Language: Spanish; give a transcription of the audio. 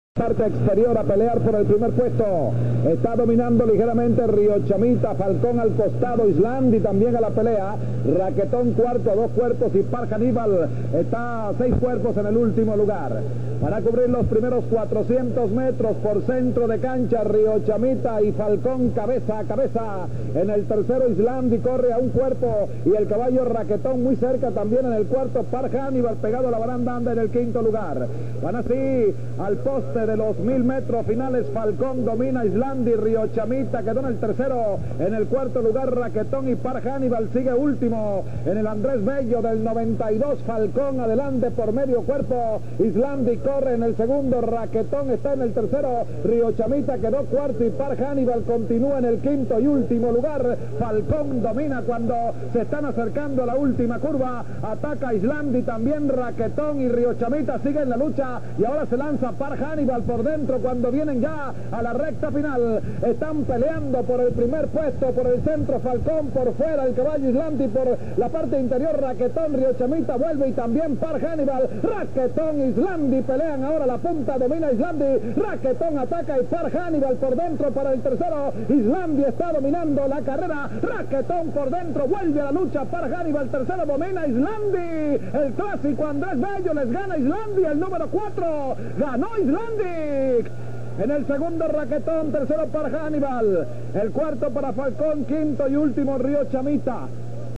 Parte exterior a pelear por el primer puesto. Está dominando ligeramente Río Chamita, Falcón al costado, Islandi también a la pelea. Raquetón cuarto, 2 cuerpos y Park Aníbal está 6 cuerpos en el último lugar. Van a cubrir los primeros 400 metros por centro de cancha. Río Chamita y Falcón cabeza a cabeza. En el tercero Islandi corre a 1 cuerpo y el caballo Raquetón muy cerca también en el cuarto. Park Aníbal pegado a la baranda anda en el 5º lugar. Van así al poste de los 1000 metros finales. Falcón domina, Islandi, Río Chamita quedó en el tercero. En el 4º lugar Raquetón y Park Aníbal sigue último. En el Andrés Bello del 92 Falcón adelante por medio cuerpo. Islandi corre en el segundo, Raquetón está en el tercero. Río Chamita quedó cuarto y Park Aníbal continúa en el 5º y último lugar. Falcón domina cuando se están acercando a la última curva. Ataca Islandi también, Raquetón y Río Chamita sigue en la lucha y ahora se lanza Park Aníbal por dentro cuando vienen ya a la recta final. Están peleando por el primer puesto, por el centro Falcón, por fuera el caballo Islandi, por la parte interior Raquetón, Río Chamita vuelve y también Park Aníbal. Raquetón, Islandi pelean ahora la punta, domina Islandi, Raquetón ataca y Park Aníbal por dentro para el tercero. Islandi está dominando la carrera, Raquetón por dentro, vuelve a la lucha Park Aníbal, tercero domina Islandi. El clásico Andrés Bello les gana Islandi, el número 4, ganó Islandi. En el segundo Raquetón, tercero Park Aníbal, el cuarto para Falcón, quinto y último Río Chamita.